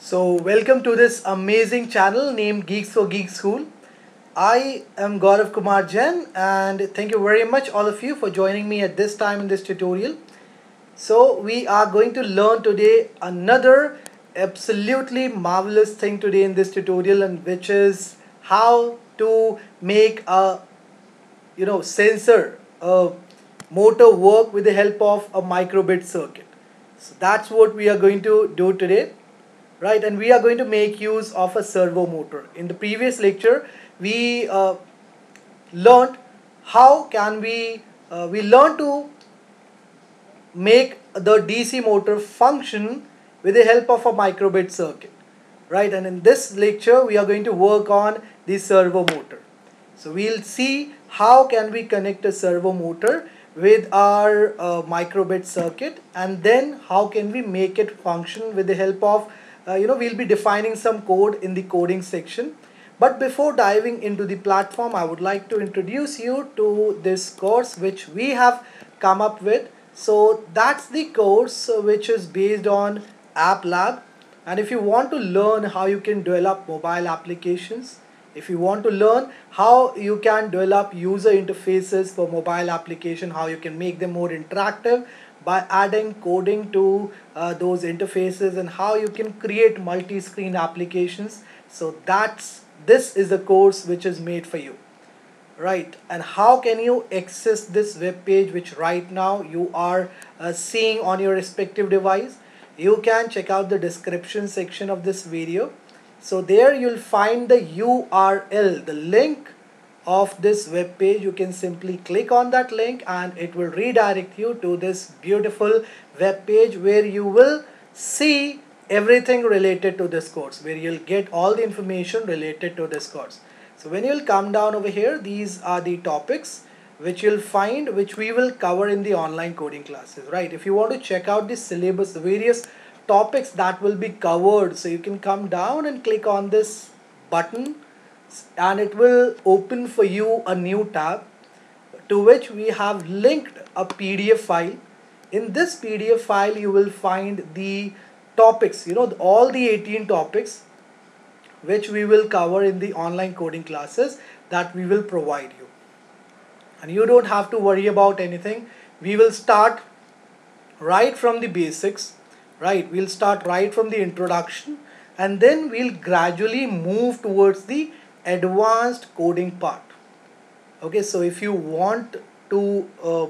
So, welcome to this amazing channel named Geeks for Geek School. I am Gaurav Kumar Jain, and thank you very much, all of you, for joining me at this time in this tutorial. So, we are going to learn today another absolutely marvelous thing today in this tutorial, and which is how to make a sensor, a motor work with the help of a microbit circuit. So that's what we are going to do today, right? And we are going to make use of a servo motor. In the previous lecture we learned how can we learned to make the DC motor function with the help of a microbit circuit, right? And in this lecture we are going to work on the servo motor. So we'll see how can we connect a servo motor with our microbit circuit, and then how can we make it function with the help of we'll be defining some code in the coding section. But before diving into the platform, I would like to introduce you to this course which we have come up with. So that's the course which is based on App Lab. And if you want to learn how you can develop mobile applications, if you want to learn how you can develop user interfaces for mobile application, how you can make them more interactive by adding coding to those interfaces, and how you can create multi-screen applications, so this is the course which is made for you, right? And how can you access this web page which right now you are seeing on your respective device? You can check out the description section of this video. So there you'll find the URL, the link of this web page. You can simply click on that link and it will redirect you to this beautiful web page where you will see everything related to this course, where you'll get all the information related to this course. So when you'll come down over here, these are the topics which you'll find, which we will cover in the online coding classes, right? If you want to check out the syllabus, the various topics that will be covered, so you can come down and click on this button and it will open for you a new tab to which we have linked a PDF file. In this PDF file you will find the topics, all the 18 topics which we will cover in the online coding classes that we will provide you. And you don't have to worry about anything. We will start right from the basics, right? We'll start right from the introduction, and then we'll gradually move towards the advanced coding part. Okay, so if you want to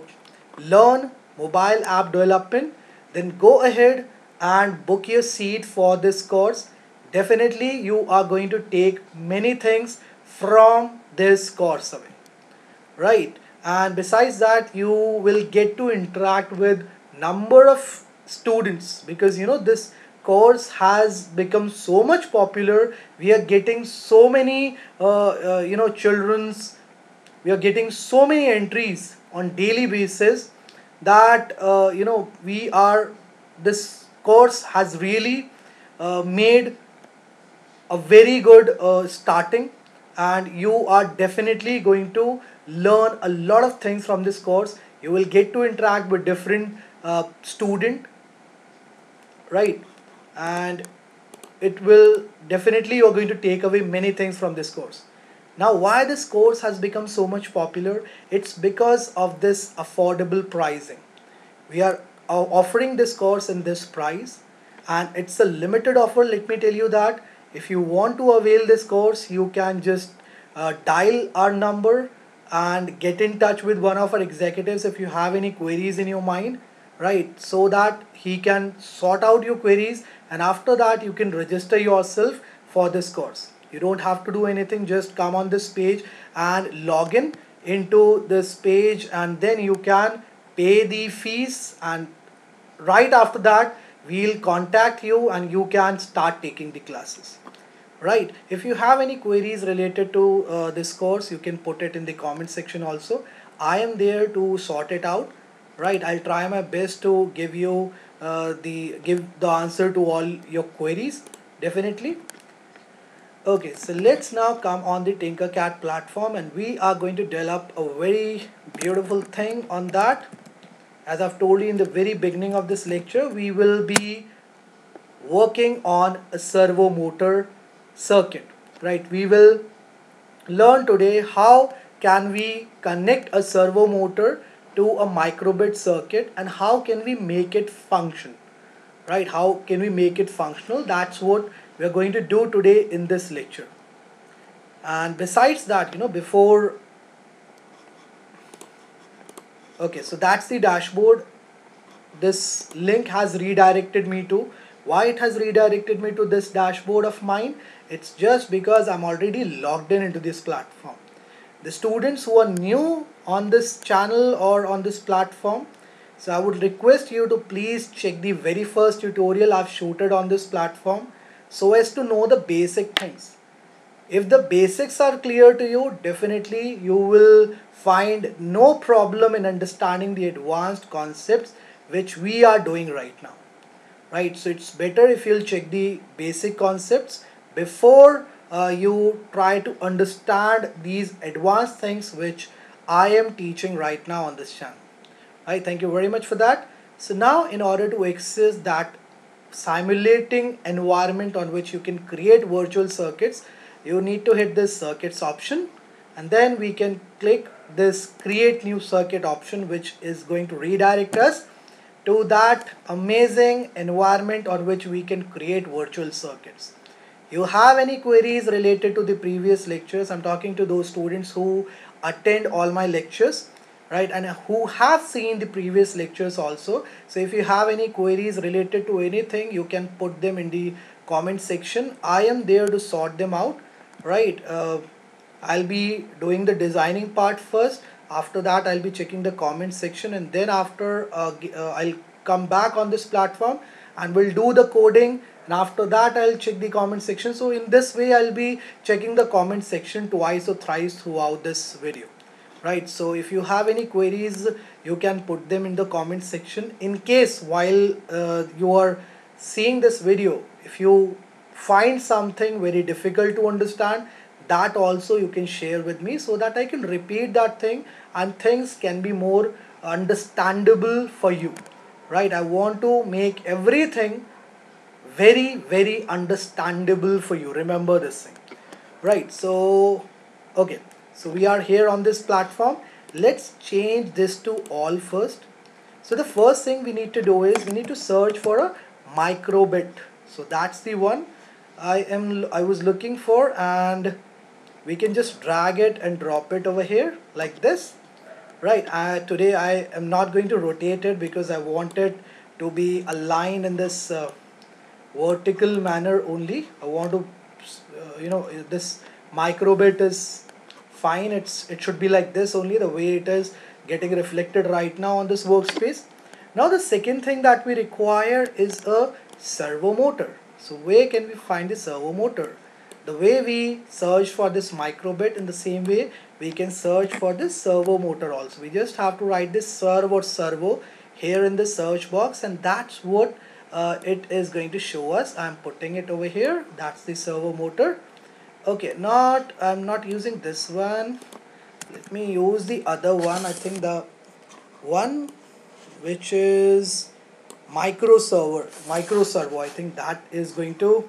learn mobile app development, then go ahead and book your seat for this course. Definitely you are going to take many things from this course away, right? And besides that, you will get to interact with number of students, because this course has become so much popular. We are getting so many children's, we are getting so many entries on daily basis that we are, this course has really made a very good starting, and you are definitely going to learn a lot of things from this course. You will get to interact with different student, right? And it will definitely, you're going to take away many things from this course. Now, why this course has become so much popular? It's because of this affordable pricing. We are offering this course in this price, and it's a limited offer. Let me tell you that if you want to avail this course, you can just dial our number and get in touch with one of our executives if you have any queries in your mind, right? So that he can sort out your queries, and after that you can register yourself for this course. You don't have to do anything, just come on this page and log in into this page, and then you can pay the fees, and right after that we'll contact you and you can start taking the classes, right? If you have any queries related to this course, you can put it in the comment section also. I am there to sort it out, right? I'll try my best to give you give the answer to all your queries, definitely. Okay, so let's now come on the Tinkercad platform, and we are going to develop a very beautiful thing on that. As I've told you in the very beginning of this lecture, we will be working on a servo motor circuit, right? We will learn today how can we connect a servo motor to a microbit circuit and how can we make it function, right? How can we make it functional? That's what we are going to do today in this lecture. And besides that, before, okay, so that's the dashboard. This link has redirected me to. Why it has redirected me to this dashboard of mine? It's just because I'm already logged in into this platform. The students who are new on this channel or on this platform, so I would request you to please check the very first tutorial I've shooted on this platform so as to know the basic things. If the basics are clear to you, definitely you will find no problem in understanding the advanced concepts which we are doing right now. Right, so it's better if you'll check the basic concepts before you try to understand these advanced things which I am teaching right now on this channel. Right, thank you very much for that. So now in order to access that simulating environment on which you can create virtual circuits, you need to hit this circuits option, and then we can click this create new circuit option, which is going to redirect us to that amazing environment on which we can create virtual circuits. You have any queries related to the previous lectures? I'm talking to those students who attend all my lectures, right, and who have seen the previous lectures also. So if you have any queries related to anything, you can put them in the comment section. I am there to sort them out, right? I'll be doing the designing part first. After that, I'll be checking the comment section, and then after I'll come back on this platform and we'll do the coding, and after that I'll check the comment section. So in this way I'll be checking the comment section twice or thrice throughout this video, right? So if you have any queries, you can put them in the comment section. In case while you are seeing this video, if you find something very difficult to understand, that also you can share with me so that I can repeat that thing and things can be more understandable for you, right? I want to make everything very, very understandable for you. Remember this thing, right? So okay, so we are here on this platform. Let's change this to all first. So the first thing we need to do is we need to search for a microbit. So that's the one I was looking for, and we can just drag it and drop it over here like this, right? Today I am not going to rotate it because I want it to be aligned in this vertical manner only. I want to this microbit is fine. It should be like this only, the way it is getting reflected right now on this workspace. Now the second thing that we require is a servo motor. So where can we find the servo motor? The way we search for this microbit, in the same way we can search for this servo motor also. We just have to write this servo here in the search box, and that's what it is going to show us. I'm putting it over here. That's the servo motor. Okay, I'm not using this one. Let me use the other one. I think the one which is micro servo, I think that is going to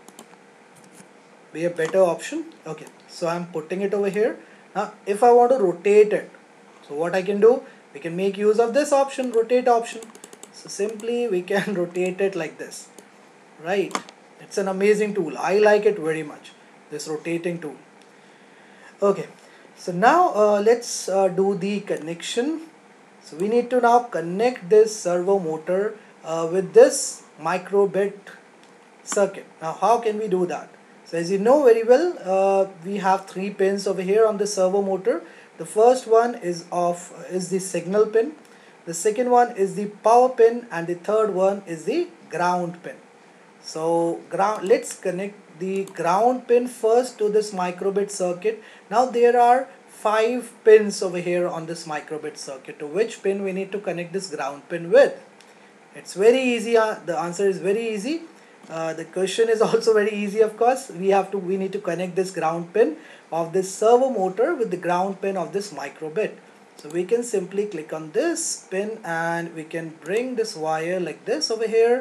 be a better option. Okay, so I'm putting it over here. Now if I want to rotate it, so what I can do, we can make use of this option, rotate option. So simply we can rotate it like this, right? It's an amazing tool. I like it very much, this rotating tool. Okay, so now let's do the connection. So we need to now connect this servo motor with this microbit circuit. Now how can we do that? So as you know very well, we have 3 pins over here on the servo motor. The first one is the signal pin, the second one is the power pin, and the third one is the ground pin. So let's connect the ground pin first to this microbit circuit. Now there are 5 pins over here on this microbit circuit. To which pin we need to connect this ground pin with? It's very easy. The answer is very easy. The question is also very easy, of course. We need to connect this ground pin of this servo motor with the ground pin of this microbit. So we can simply click on this pin and we can bring this wire like this over here,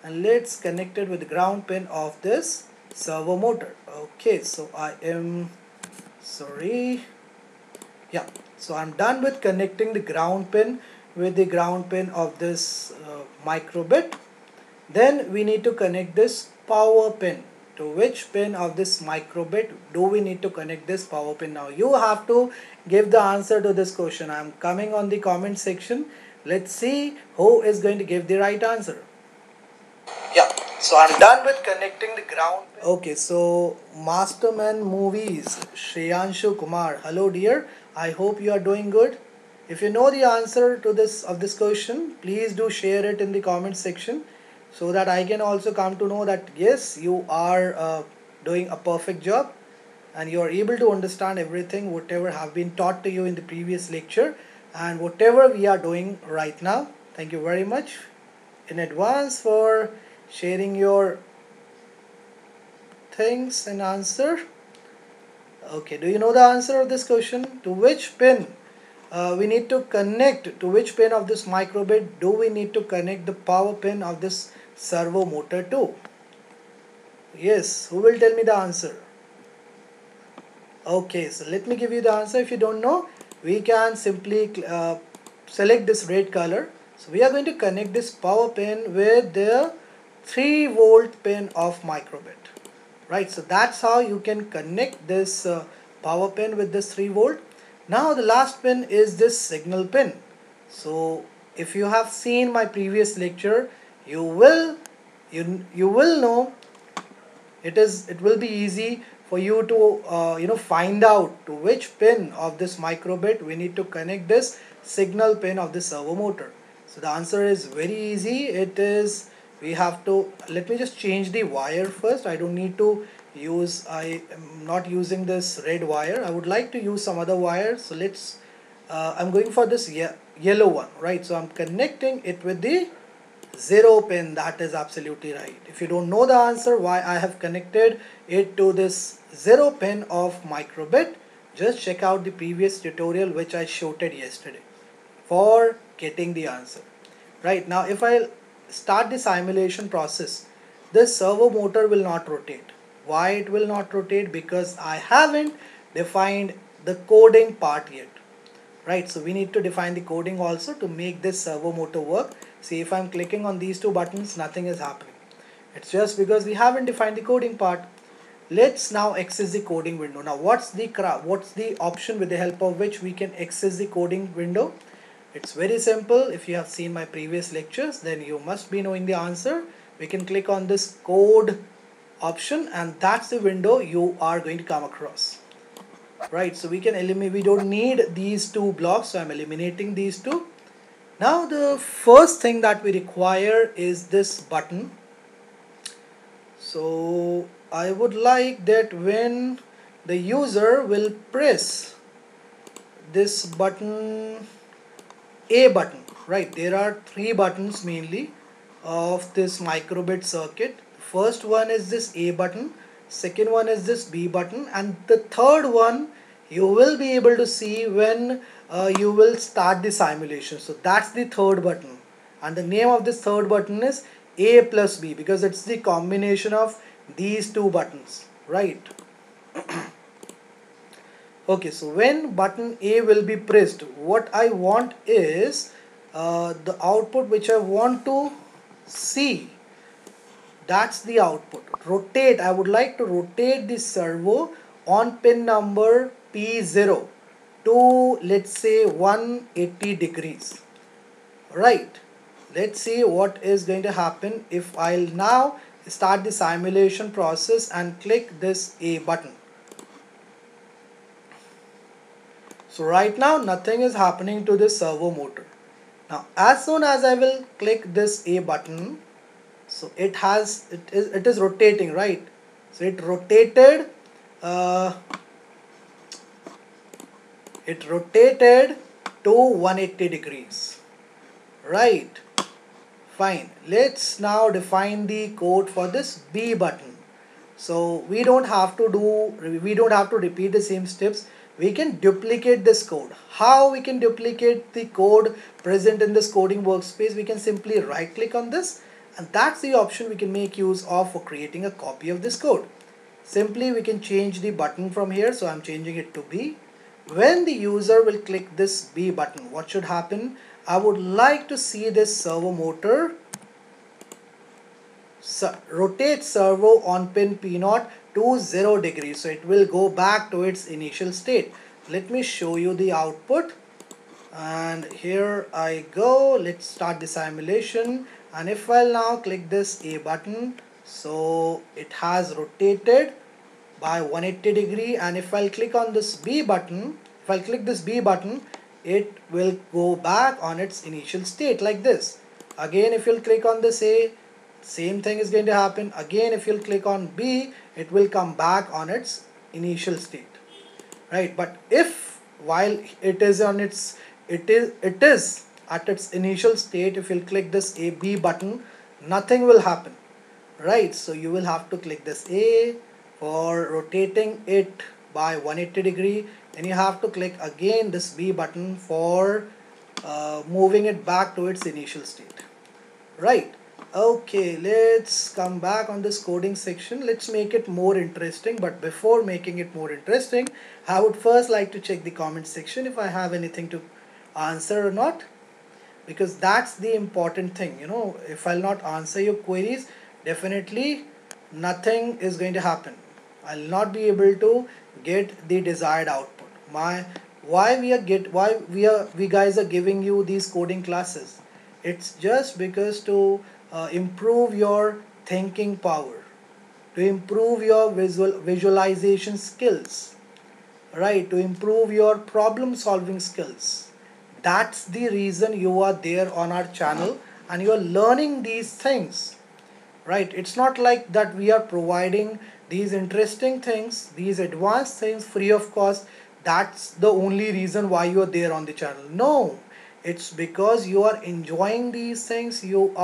and let's connect it with the ground pin of this servo motor. Okay, so I am sorry, yeah, so I'm done with connecting the ground pin with the ground pin of this microbit. Then we need to connect this power pin. To which pin of this microbit do we need to connect this power pin? Now you have to give the answer to this question. I'm coming on the comment section. Let's see who is going to give the right answer. Yeah, so I'm done with connecting the ground pin. Okay, so Masterman Movies, Shreyanshu Kumar. Hello dear, I hope you are doing good. If you know the answer to this question, please do share it in the comment section, so that I can also come to know that yes, you are doing a perfect job and you are able to understand everything whatever have been taught to you in the previous lecture and whatever we are doing right now. Thank you very much in advance for sharing your things and answer. Okay, do you know the answer of this question? To which pin we need to connect, to which pin of this microbit do we need to connect the power pin of this servo motor to? Yes, who will tell me the answer? Okay, so let me give you the answer. If you don't know, we can simply select this red color. So we are going to connect this power pin with the 3-volt pin of microbit. Right, so that's how you can connect this power pin with this 3-volt. Now the last pin is this signal pin. So if you have seen my previous lecture, you will know it will be easy for you to find out to which pin of this microbit we need to connect this signal pin of the servo motor. So the answer is very easy. It is, we have to, let me just change the wire first. I don't need to use, I am not using this red wire. I would like to use some other wire. So let's I'm going for this yellow one, right? So I'm connecting it with the 0 pin. That is absolutely right. If you don't know the answer why I have connected it to this 0 pin of microbit, just check out the previous tutorial which I showed it yesterday for getting the answer. Right, now if I start the simulation process, this servo motor will not rotate. Why it will not rotate? Because I haven't defined the coding part yet. Right, so we need to define the coding also to make this servo motor work. See, if I'm clicking on these two buttons, nothing is happening. It's just because we haven't defined the coding part. Let's now access the coding window. Now what's the option with the help of which we can access the coding window? It's very simple. If you have seen my previous lectures, then you must be knowing the answer. We can click on this code option and that's the window you are going to come across. Right, so we can eliminate, we don't need these two blocks, so I'm eliminating these two. Now the first thing that we require is this button. So I would like that when the user will press this button, A button, right, there are 3 buttons mainly of this microbit circuit. First one is this A button, second one is this B button, and the third one you will be able to see when you will start the simulation. So that's the third button, and the name of this third button is A plus B because it's the combination of these two buttons, right? Okay, so when button A will be pressed, what I want is the output which I want to see. That's the output. Rotate, I would like to rotate the servo on pin number P0 to, let's say, 180 degrees. Right, let's see what is going to happen if I'll now start the simulation process and click this A button. So right now nothing is happening to this servo motor. Now as soon as I will click this A button, so it is rotating, right? So it rotated to 180 degrees, right? Fine, let's now define the code for this B button. So we don't have to repeat the same steps. We can duplicate this code. How we can duplicate the code present in this coding workspace? We can simply right click on this And that's the option we can make use of for creating a copy of this code. Simply we can change the button from here, so I'm changing it to B. When the user will click this B button, what should happen? I would like to see this servo motor rotate servo on pin P0 to 0 degrees, so it will go back to its initial state. Let me show you the output, and here I go. Let's start the simulation, and if I'll now click this A button, so it has rotated by 180 degree, and if I'll click on this B button, if I'll click this B button, it will go back on its initial state like this. Again, if you'll click on this A, same thing is going to happen. Again, if you'll click on B, it will come back on its initial state, right? But if while it is at its initial state, if you'll click this A B button, nothing will happen, right? So you will have to click this A for rotating it by 180 degree, then you have to click again this B button for moving it back to its initial state, right? Okay, let's come back on this coding section. Let's make it more interesting, but before making it more interesting, I would first like to check the comment section if I have anything to answer or not, because that's the important thing. You know, if I'll not answer your queries, definitely nothing is going to happen. I'll not be able to get the desired output. Why we guys are giving you these coding classes? It's just because to improve your thinking power, to improve your visualization skills, right? To improve your problem solving skills. That's the reason you are there on our channel and you are learning these things, right? It's not like that we are providing these interesting things, these advanced things free of cost. That's the only reason why you are there on the channel. No, it's because you are enjoying these things.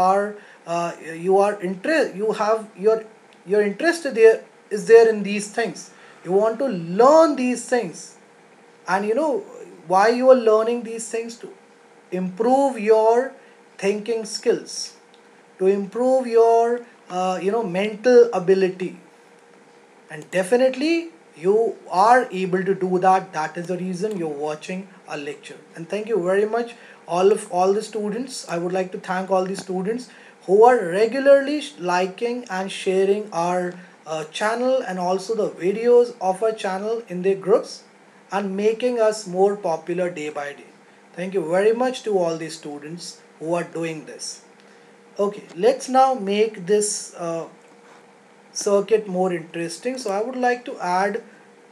You have your interest there is there in these things. You want to learn these things, and you know why you are learning these things? To improve your thinking skills, to improve your mental ability, and definitely you are able to do that. That is the reason you're watching a lecture. And thank you very much all the students. I would like to thank all the students who are regularly liking and sharing our channel and also the videos of our channel in their groups and making us more popular day by day. Thank you very much to all the students who are doing this. Okay, let's now make this circuit more interesting. So I would like to add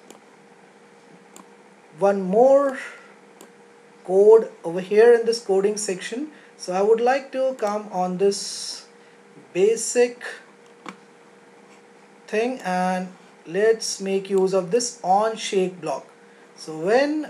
one more code over here in this coding section. So I would like to come on this basic thing and let's make use of this on shake block. So when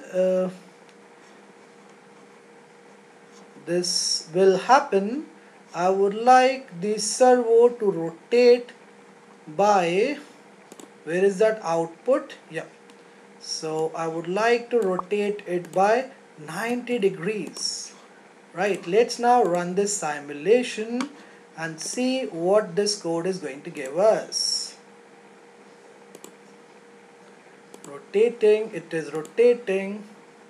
this will happen, I would like the servo to rotate by, where is that output? Yeah, so I would like to rotate it by 90 degrees, right? Let's now run this simulation and see what this code is going to give us. Rotating, it is rotating.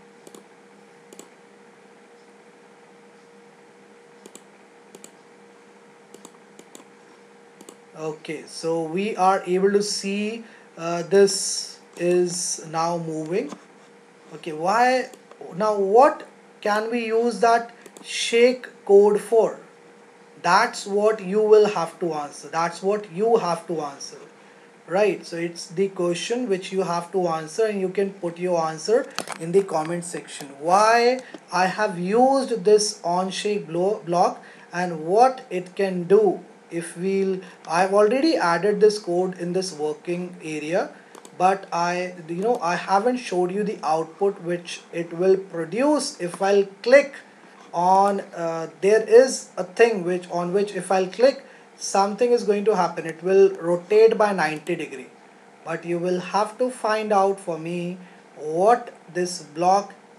Okay, so we are able to see this is now moving. Okay, why now? What can we use that shake code for? That's what you will have to answer. That's what you have to answer, right? So it's the question which you have to answer, and you can put your answer in the comment section. Why I have used this on shake block and what it can do. If I've already added this code in this working area, but I haven't showed you the output which it will produce. If I'll click on there is a thing which if I'll click, something is going to happen. It will rotate by 90 degree, but you will have to find out for me what this block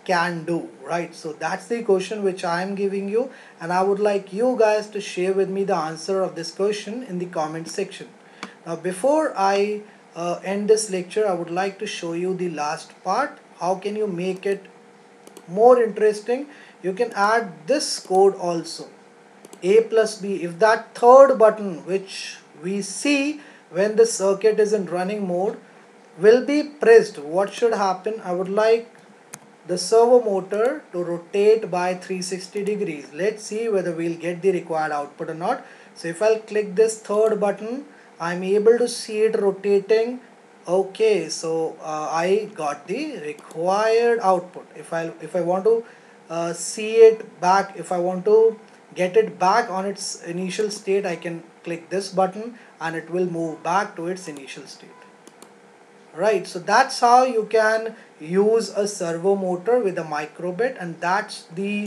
can do, right? So that's the question which I am giving you, and I would like you guys to share with me the answer of this question in the comment section. Now before I end this lecture, I would like to show you the last part. How can you make it more interesting? You can add this code also, a plus b. If that third button which we see when the circuit is in running mode will be pressed, what should happen? I would like the servo motor to rotate by 360 degrees. Let's see whether we'll get the required output or not. So if I'll click this third button, I'm able to see it rotating. Okay, so I got the required output. If I want to see it back, if I want to get it back on its initial state, I can click this button and it will move back to its initial state. Right, so that's how you can use a servo motor with a microbit, and that's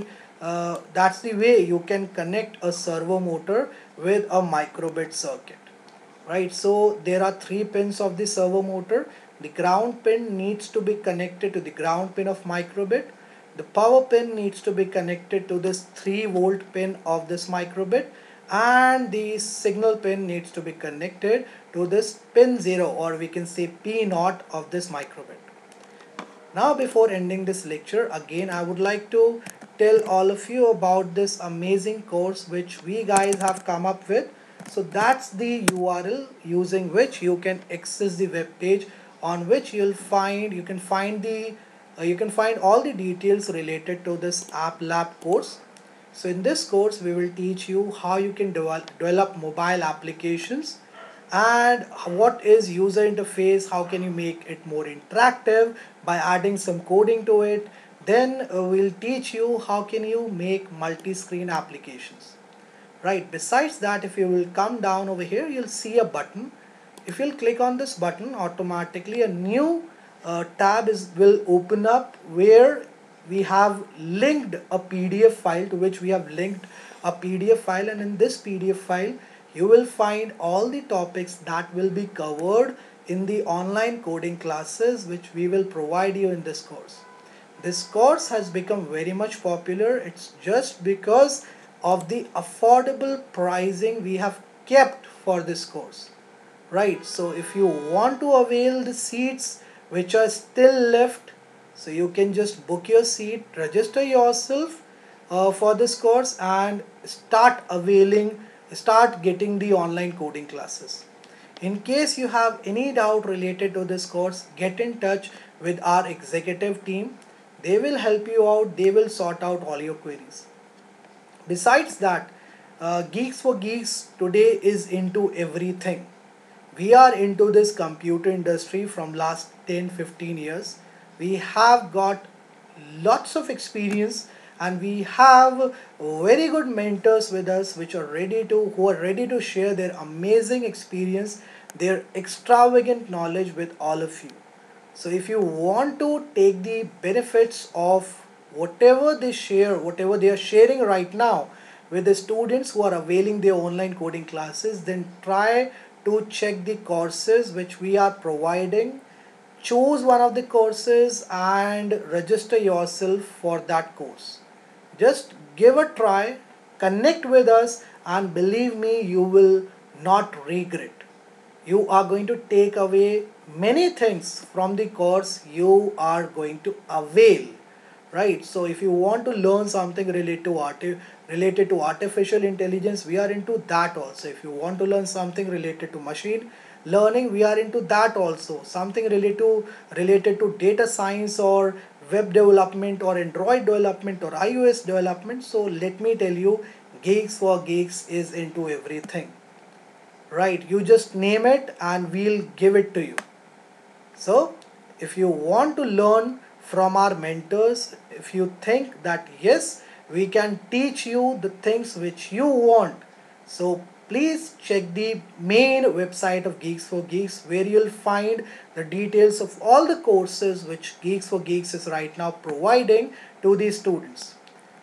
the way you can connect a servo motor with a microbit circuit. Right, so there are 3 pins of the servo motor. The ground pin needs to be connected to the ground pin of microbit. The power pin needs to be connected to this 3-volt pin of this microbit, and the signal pin needs to be connected to this pin 0, or we can say P0 of this microbit. Now before ending this lecture, again I would like to tell all of you about this amazing course which we guys have come up with. So that's the URL using which you can access the web page on which you can find all the details related to this App Lab course. So in this course we will teach you how you can develop mobile applications, and what is user interface, how can you make it more interactive by adding some coding to it. Then we'll teach you how can you make multi-screen applications. Right, besides that, if you will come down over here, you'll see a button. If you'll click on this button, automatically a new tab will open up where we have linked a PDF file, to which we have linked a PDF file, and in this PDF file you will find all the topics that will be covered in the online coding classes which we will provide you in this course. This course has become very much popular. It's just because of the affordable pricing we have kept for this course. Right, so if you want to avail the seats which are still left, so you can just book your seat, register yourself for this course, and start getting the online coding classes. In case you have any doubt related to this course, get in touch with our executive team. They will help you out, they will sort out all your queries. Besides that, Geeks for Geeks today is into everything. We are into this computer industry from last 10-15 years. We have got lots of experience, and we have very good mentors with us who are ready to share their amazing experience, their extravagant knowledge with all of you. So if you want to take the benefits of whatever they are sharing right now with the students who are availing their online coding classes, then try to check the courses which we are providing. Choose one of the courses and register yourself for that course. Just give a try, connect with us, and believe me, you will not regret. You are going to take away many things from the course you are going to avail. Right, so if you want to learn something related to artificial intelligence, we are into that also. If you want to learn something related to machine learning, we are into that also. Something related to data science or web development or Android development or iOS development. So let me tell you, Geeks for Geeks is into everything. Right, you just name it and we'll give it to you. So if you want to learn from our mentors, if you think that yes, we can teach you the things which you want, so please check the main website of Geeks for Geeks, where you'll find the details of all the courses which Geeks for Geeks is right now providing to the students.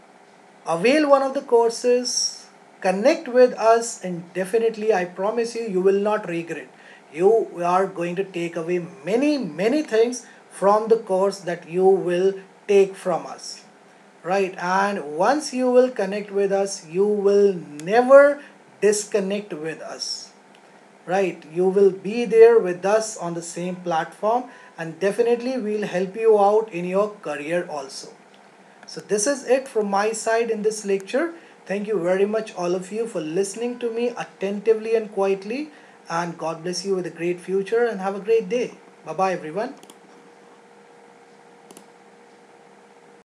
Avail one of the courses, connect with us, and definitely I promise you, you will not regret. You are going to take away many things from the course that you will take from us, right? And once you will connect with us, you will never disconnect with us, right? You will be there with us on the same platform, and definitely we'll help you out in your career also. So this is it from my side in this lecture. Thank you very much all of you for listening to me attentively and quietly, and God bless you with a great future and have a great day. Bye bye everyone.